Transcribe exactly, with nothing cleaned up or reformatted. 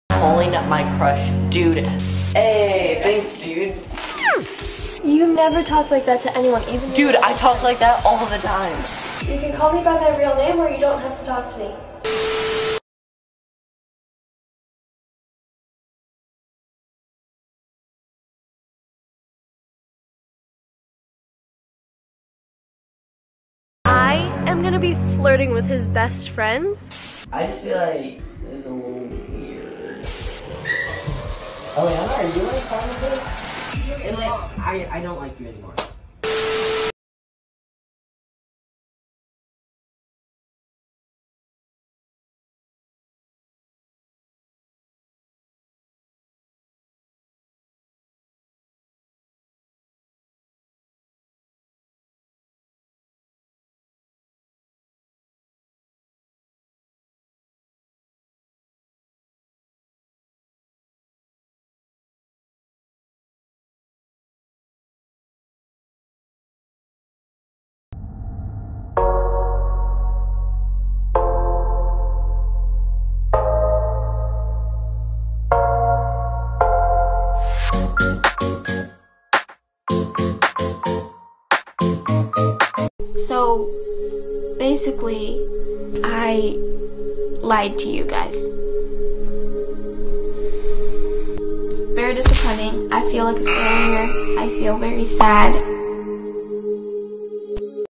Calling up my crush, dude. Hey, thanks, dude. You never talk like that to anyone, even Dude, I talk like that all the time. You can call me by my real name or you don't have to talk to me. I am gonna be flirting with his best friends. I just feel like it's a little weird. Oh, Anna, are you like fine with this? And like, I, I don't like you anymore. So, basically, I lied to you guys. It's very disappointing. I feel like a failure. I feel very sad.